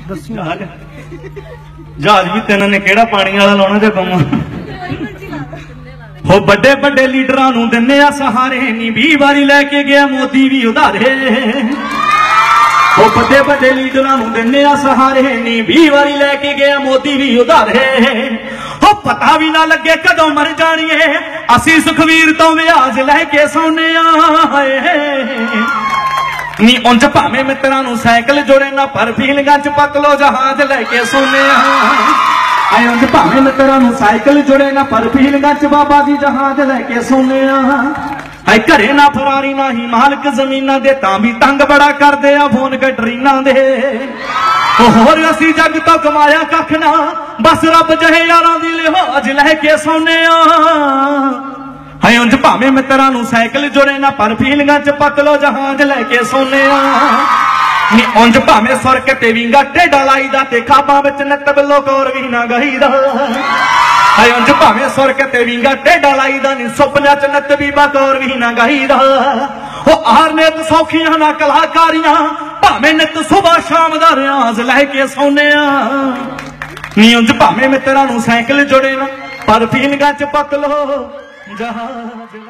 जहाज भी तेन ने केड़ा पानी वाला लाना जो कम हो बड़े बड़े लीडर दिने आ सहारे नी 20 बारी लैके गया मोदी भी उधारे हो बड़े बड़े लीडर दिने आ सहारे नी 20 बारी लैके गया मोदी भी उधारे हो पता भी ना लगे कदों मर जानिए असी सुखवीर तो व्याज लैके सोने नी उंज भावें मित्रां नूं साइकिल जोड़े ना पर फीलिंगां च पतलो जहाज लैके सोने उंज भावें मित्रां नूं साइकिल जोड़े ना पर फीलिंगां च बाबा दी जहाज लैके सोने घरे ना फरारी ना ही मालक जमीना दे तां भी तंग बड़ा करदे आ फोन कटरीना दे होर असी जग तो कमाया कख ना बस रब जहे यारां दी लिहाज लैके सोने उंज भावें मित्रां नूं साइकिल जोड़े ना पर फीलिंगां च पतलो जहाज लैके सोने उंज भावें सुर कटे विंगा टेढ़ा लाईदा ते खाबां विच नत बिलो कौर भी ना गाईदा उंज भावें सुर कटे विंगा टेढ़ा लाईदा नी सुपना च नत बीबा कौर भी ना गाईदा आर ने तो सौखियां ना कलाकारियां भावें नित सुबह शाम दा रियाज लैके सोने नी उंज भावें मित्रां नूं साइकिल जोड़े ना पर फीलिंगां च पतलो जहाज।